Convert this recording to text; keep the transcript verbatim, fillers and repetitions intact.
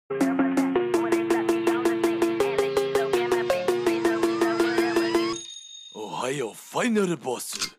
おはようファイナルボス。